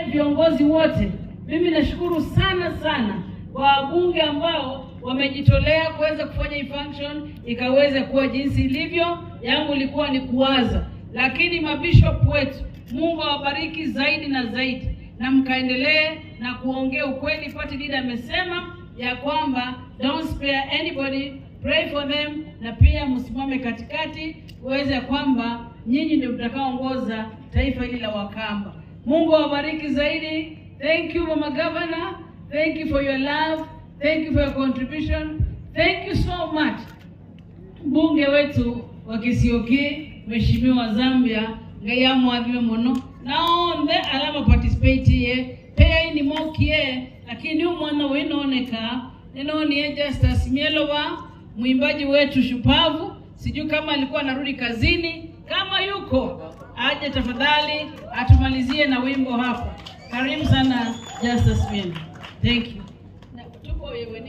viongozi wote. Mimi nashukuru sana kwa wabunge ambao wamejitolea kuweza kufanya hii function ikaweze kuwa jinsi ilivyo. Yangu ilikuwa ni kuwaza, lakini mabishop wetu, Mungu awabariki zaidi na zaidi, na mkaendelee na kuongea ukweli. Party leader amesema ya kwamba don't spare anybody, pray for them, na pia msimame katikati uweze kwamba nyinyi ndio mtakaoongoza taifa hili la Wakamba. Mungu awabariki zaidi. Thank you Mama Governor, thank you for your love, thank you for your contribution, thank you so much. Bunge wetu wa Kisioki, Mheshimiwa Zambia, ngaya mwadhiwe mono naonde alama participate ye pay ni mokie, lakini umwana winaoneka ninaoni Justus Mielowa, mwimbaji wetu shupavu. Sijui kama alikuwa anarudi kazini, kama yuko aje tafadhali atumalizie na wimbo hapa. Karibu sana Justus Mielowa. Thank you.